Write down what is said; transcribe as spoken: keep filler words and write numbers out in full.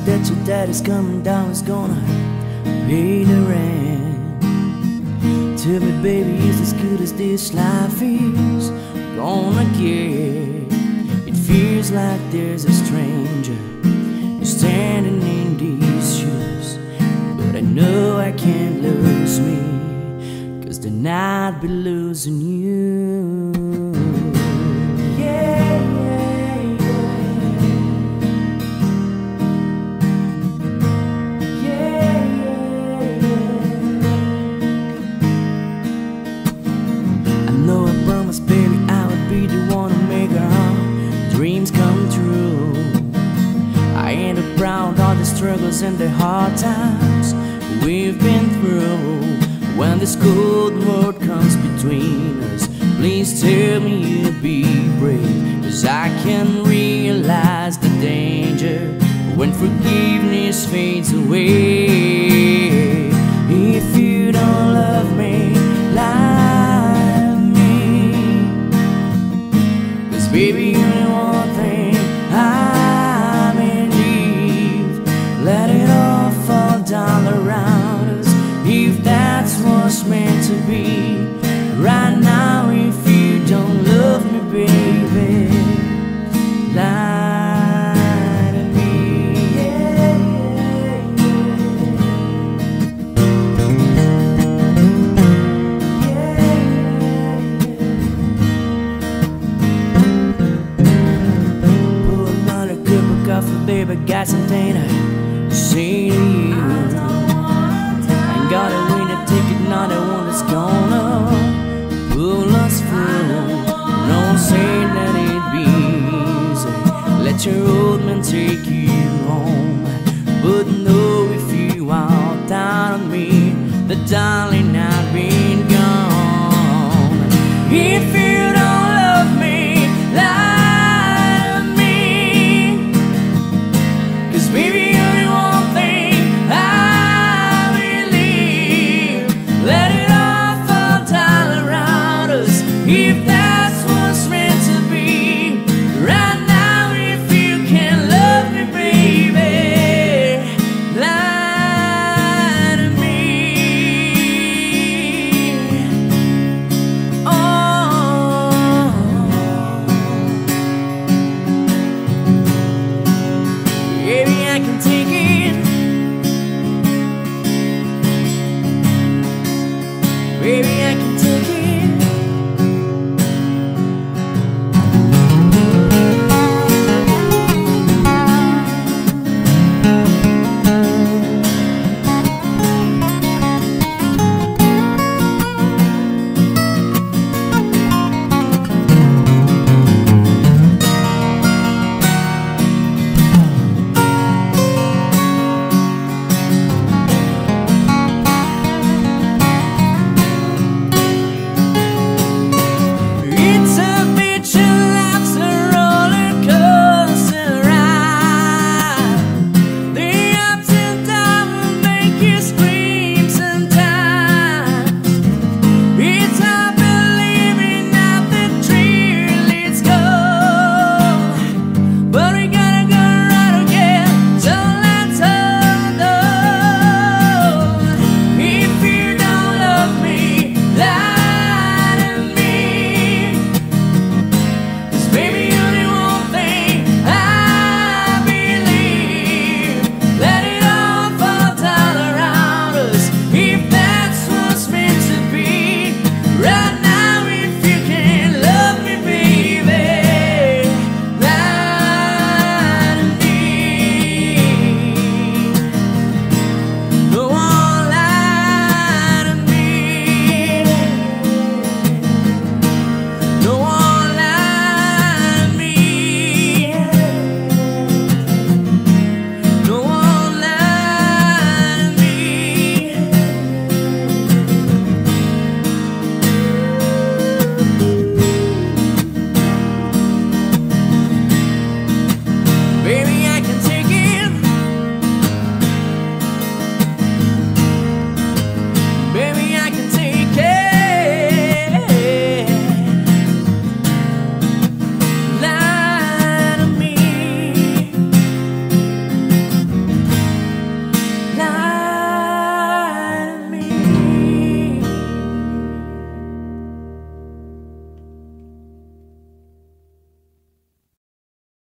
that your daddy's coming down, is gonna pay the rent. Tell me, baby, is as good as this life is gonna get? It feels like there's a stranger standing in these shoes, but I know I can't lose me, 'cause then I'd be losing you. Yeah, yeah, yeah. Yeah, yeah, yeah. I know I promised, baby, I would be the one to make our dreams come true. I ain't proud of the struggles and the hard times we've been through. When this cold world comes between us, please tell me you'll be brave, 'cause I can realize the danger when forgiveness fades away. If you don't love me like me, 'cause baby, you know one thing, I believe, let it all fall down around us, if that's what's meant to be. Right now, if you don't love me, baby, lie to me. Yeah, yeah, yeah. Pour another cup of coffee, baby, got something to say to you. I ain't got a winner ticket, not the one that's gonna pull us through. No saying that it'd be easy, let your old man take you home. But know if you are down on me, the darling